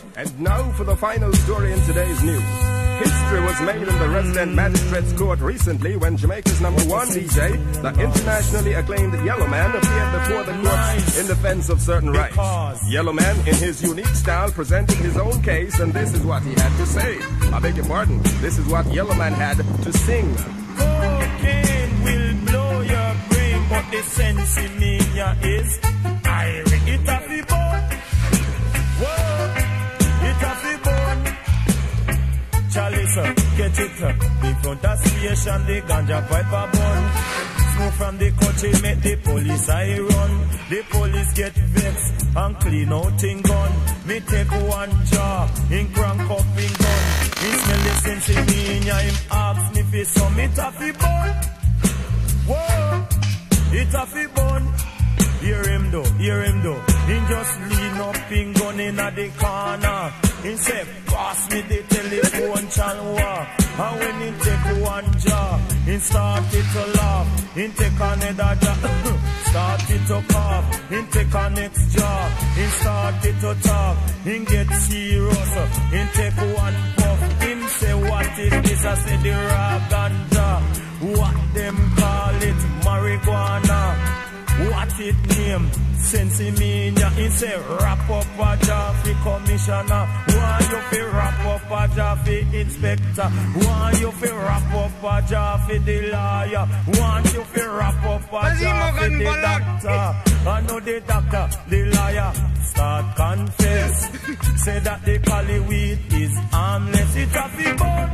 And now for the final story in today's news. History was made in the resident magistrate's court recently when Jamaica's #1 DJ, the internationally acclaimed Yellowman, appeared before the courts in defense of certain rights. Yellowman, in his unique style, presented his own case, and this is what he had to say. I beg your pardon, this is what Yellowman had to sing. Cocaine will blow your brain, but the sense in me is I it a fi bone. Whoa, it a fi bone. Charlie, sir, get it. In front of station, the ganja pipe a bun. Smoke from the country, make the police I run. The police get vexed and clean out in gun. Me take one jar, in crank up in gun. He smell the sense in me, him ask me fi some it a fi bun. Whoa, it a fi bun. Hear him though. He just lean up in gun in the corner. He say, pass me the telephone channel. And when he take one jar, he started to laugh. He take another jar, started to cough. He take a next jar, he started to talk. He get serious, he take one puff. He say, what is this? I say, the raw ganja. What them call it? Marijuana. What it name? Sense me, he say, wrap up a job for commissioner. Why you fi wrap up a job for inspector? Why you fi wrap up a job for the lawyer? Want you fi wrap up a job for the doctor? I know the doctor, the liar, start confess. Say that the cali weed is harmless. It a fi bun.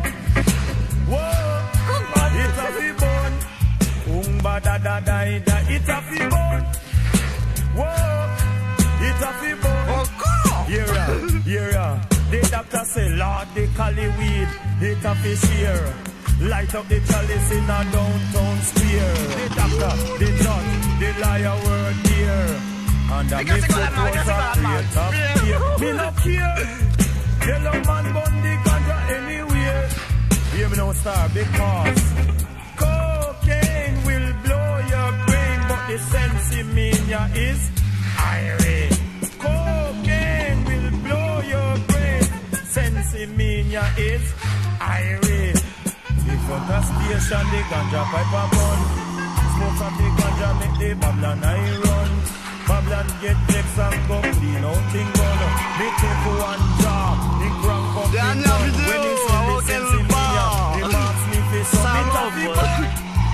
Whoa, it a fi bun. Umba da da da da, it a fi bun. Whoa, it a fi bun. Oh God! Yeah. The doctor say, Lord, the cali weed, it a fi share. Light up the chalice in a downtown square. The doctor, the judge, the liar were there. And I me put was a crate of fear. Me no care. Yellow man bun the ganja anywhere. Hear me now, star, because cocaine will blow your brain, but the sense in me is irate. Cocaine will blow your brain, sense in me is irate. In front of station, the ganja pipe a bun. Smoke from the ganja make the Babylon I run. Babylon get vexed and go clean out in gun. Me take one job, he crank up in gun. When he see the sense in me, he marks me for some. It a fi bun.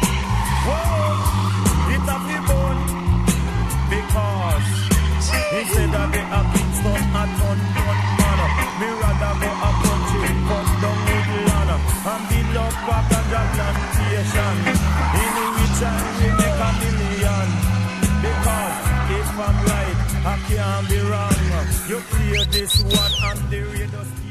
Whoa, it a fi bun. Because he said that the Kingston a ton man. Me rather go a country, cut down woodland and build up a ganja plantation. In which I will make a million. Because if I'm right, I can't be wrong. You clear this one and the radio.